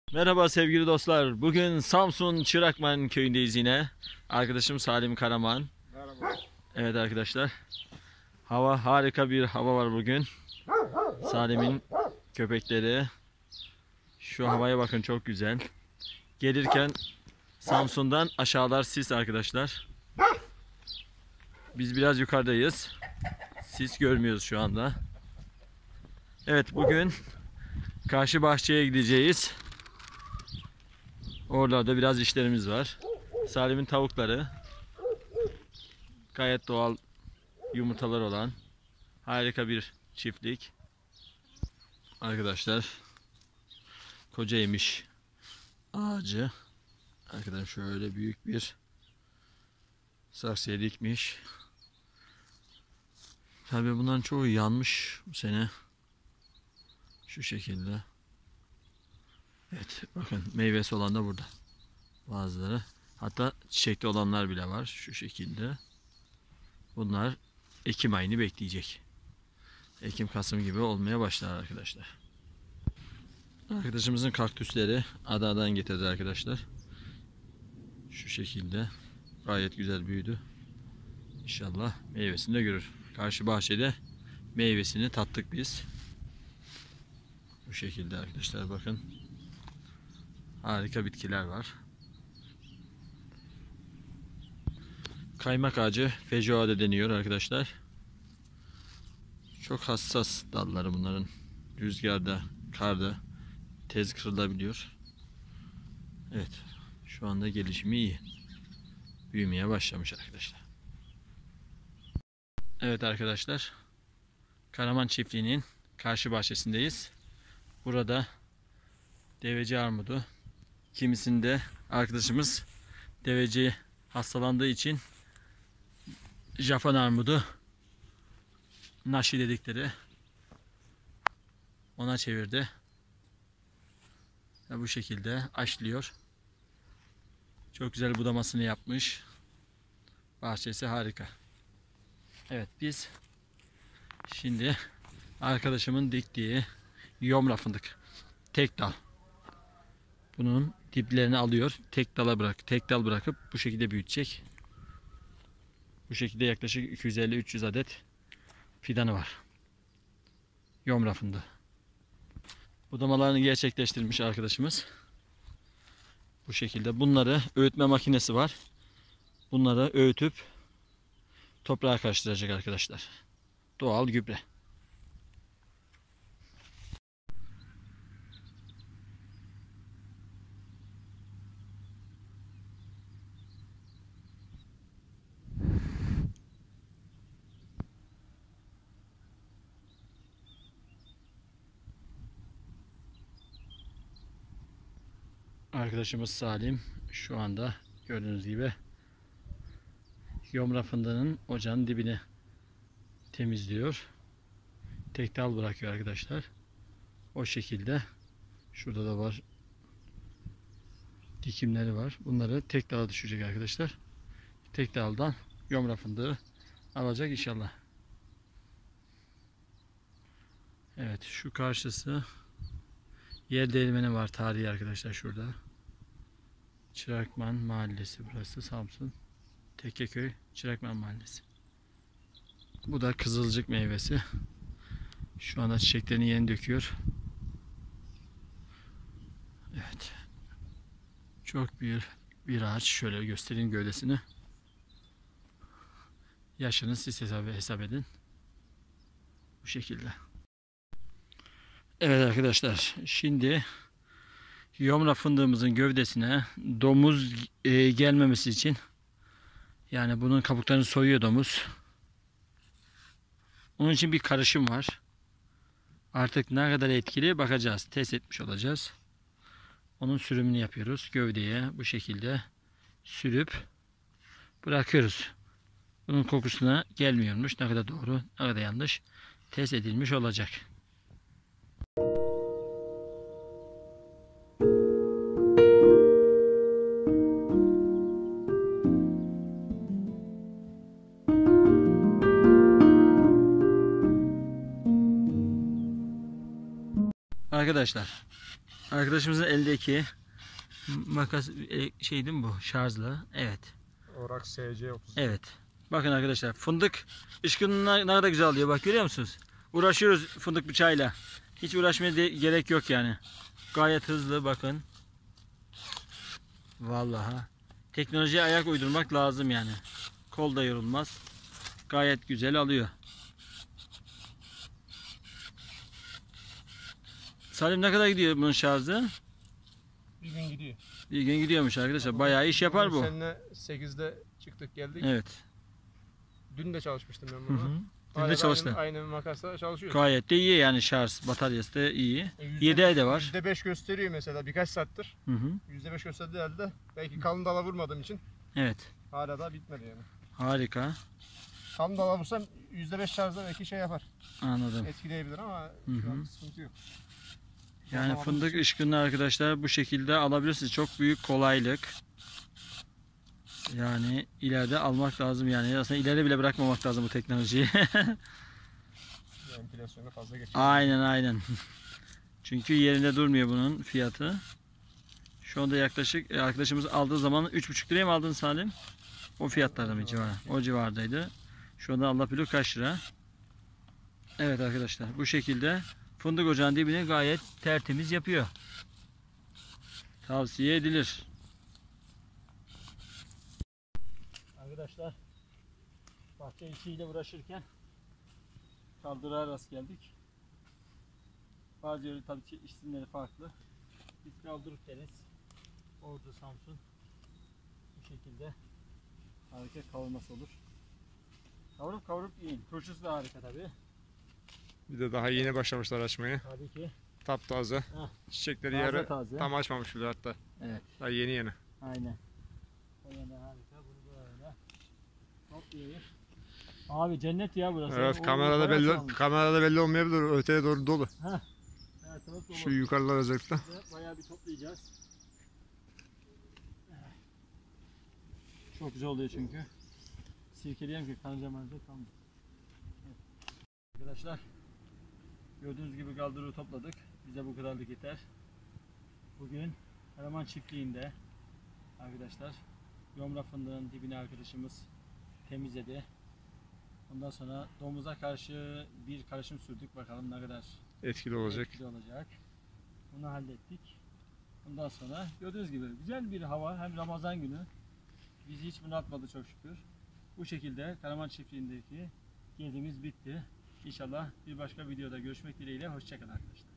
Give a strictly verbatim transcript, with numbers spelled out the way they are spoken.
Merhaba sevgili dostlar. Bugün Samsun Çırakman köyündeyiz yine. Arkadaşım Salim Karaman. Merhaba. Evet arkadaşlar. Hava harika bir hava var bugün. Salim'in köpekleri. Şu havaya bakın, çok güzel. Gelirken Samsun'dan aşağılar sis arkadaşlar. Biz biraz yukarıdayız. Sis görmüyoruz şu anda. Evet, bugün karşı bahçeye gideceğiz. Oralarda biraz işlerimiz var. Salim'in tavukları. Gayet doğal yumurtalar olan harika bir çiftlik. Arkadaşlar, kocaymış ağacı. Arkadaşlar şöyle büyük bir saksıya dikmiş. Tabii bunların çoğu yanmış bu sene. Şu şekilde. Evet, bakın meyvesi olan da burada. Bazıları. Hatta çiçekli olanlar bile var. Şu şekilde. Bunlar Ekim ayını bekleyecek. Ekim Kasım gibi olmaya başlar arkadaşlar. Arkadaşımızın kaktüsleri Adana'dan getirdi arkadaşlar. Şu şekilde. Gayet güzel büyüdü. İnşallah meyvesini de görür. Karşı bahçede meyvesini tattık biz. Bu şekilde arkadaşlar, bakın. Harika bitkiler var. Kaymak ağacı feijoada deniyor arkadaşlar. Çok hassas dalları bunların. Rüzgarda, karda tez kırılabiliyor. Evet, şu anda gelişimi iyi. Büyümeye başlamış arkadaşlar. Evet arkadaşlar, Karaman çiftliğinin karşı bahçesindeyiz. Burada deveci armudu, kimisinde arkadaşımız deveci hastalandığı için Japon armudu, nashi dedikleri, ona çevirdi. Ve bu şekilde aşlıyor. Çok güzel budamasını yapmış. Bahçesi harika. Evet, biz şimdi arkadaşımın diktiği yomra fındık. Tek dal. Bunun diplerini alıyor. Tek dala bırak, tek dal bırakıp bu şekilde büyütecek. Bu şekilde yaklaşık iki yüz elli üç yüz adet fidanı var. Yomra fındığı. Budamalarını gerçekleştirmiş arkadaşımız. Bu şekilde. Bunları öğütme makinesi var. Bunları öğütüp toprağa karıştıracak arkadaşlar. Doğal gübre. Arkadaşımız Salim şu anda gördüğünüz gibi yomra fındığının ocağın dibini temizliyor. Tek dal bırakıyor arkadaşlar. O şekilde. Şurada da var. Dikimleri var. Bunları tek dala düşecek arkadaşlar. Tek daldan yomra fındığı alacak inşallah. Evet, şu karşısı yer değirmeni var, tarihi arkadaşlar şurada. Çırakman Mahallesi burası, Samsun Tekkeköy Çırakman Mahallesi. Bu da kızılcık meyvesi. Şu anda çiçeklerini yeni döküyor. Evet. Çok büyük bir ağaç. Şöyle göstereyim gövdesini. Yaşını siz hesap, hesap edin. Bu şekilde. Evet arkadaşlar. Şimdi yomra fındığımızın gövdesine domuz e, gelmemesi için, yani bunun kabuklarını soyuyor domuz. Onun için bir karışım var. Artık ne kadar etkili bakacağız. Test etmiş olacağız. Onun sürümünü yapıyoruz. Gövdeye bu şekilde sürüp bırakıyoruz. Bunun kokusuna gelmiyormuş. Ne kadar doğru, ne kadar yanlış test edilmiş olacak. Arkadaşlar, Arkadaşımızın eldeki makas e, şey değil mi bu? Şarjlı. Evet. Orak S C otuz. Evet. Bakın arkadaşlar fındık ışkını ne kadar güzel alıyor. Bak görüyor musunuz? Uğraşıyoruz fındık bıçağıyla. Hiç uğraşmaya de gerek yok yani. Gayet hızlı bakın. Vallahi. Teknolojiye ayak uydurmak lazım yani. Kol da yorulmaz. Gayet güzel alıyor. Salim ne kadar gidiyor bunun şarjı? Bir gün gidiyor. Bir gün gidiyormuş arkadaşlar. Bayağı iş yapar bu. Seninle sekizde çıktık geldik. Evet. Dün de çalışmıştım ben Hı bunu. hı. Hala Dün de çalıştın. Aynı, aynı makasla çalışıyor. Gayet de iyi yani şarj bataryası da iyi. E, yüzde- Yedeği de var. yüzde beş gösteriyor mesela birkaç saattir. Hı hı. yüzde beş gösterdiği halde belki kalın dala vurmadığım için Evet. hala da bitmedi yani. Harika. Kalın dala vursam yüzde beş şarjda belki şey yapar. Anladım. Etkileyebilir ama Hı hı. şu an sıkıntı yok. Yani Anlamadım. fındık ışkını arkadaşlar bu şekilde alabilirsiniz. Çok büyük kolaylık. Yani ileride almak lazım yani. Aslında ileride bile bırakmamak lazım bu teknolojiyi. Enflasyonu fazla geçiyor. Aynen aynen. Çünkü yerinde durmuyor bunun fiyatı. Şu anda yaklaşık e, arkadaşımız aldığı zaman üç buçuk liraya mı aldın Salim? O fiyatlarda mı civarı? O civardaydı. Şu anda Allah bilir kaç lira. Evet arkadaşlar bu şekilde fındık ocağın dibini gayet tertemiz yapıyor. Tavsiye edilir. Arkadaşlar bahçe işiyle uğraşırken kaldırağa rast geldik. Bazı yeri tabii ki isimleri farklı. Biz kaldırıp deriz. Ordu, Samsun. Bu şekilde harika kavurması olur. Kavurup kavurup yiyin. Turşusu da harika tabii. Bir de daha yeni başlamışlar açmaya. Tabii ki. Taptaze. Heh. Çiçekleri Taze yarı taze. tam açmamış bile hatta. Evet. Daha yeni yeni. Aynen. O yönde harika. Bunu böyle toplayayım. Abi cennet ya burası. Evet O- kamerada o- bayağı belli çoğalmış. kamerada belli olmayabilir. Öteye doğru dolu. Heh. Evet, evet, dolu. Şu yukarılar özellikle. Ve bayağı bir toplayacağız. Çok güzel oluyor çünkü. Sirkeleyem ki kanca manca kalmıyor. Evet. Arkadaşlar gördüğünüz gibi kaldırığı topladık. Bize bu kadarlık yeter. Bugün Karaman çiftliğinde arkadaşlar yomra fındığın dibini arkadaşımız temizledi. Ondan sonra domuza karşı bir karışım sürdük. Bakalım ne kadar Etkili olacak. etkili olacak. Bunu hallettik. Ondan sonra gördüğünüz gibi güzel bir hava. Hem Ramazan günü. Bizi hiç bunaltmadı çok şükür. Bu şekilde Karaman çiftliğindeki gezimiz bitti. İnşallah bir başka videoda görüşmek dileğiyle. Hoşçakalın arkadaşlar.